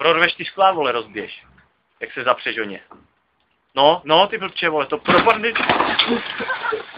Prorveš ty skla, vole, rozběž. Jak se zapřeš o ně. No, ty blbče, vole, to propadne.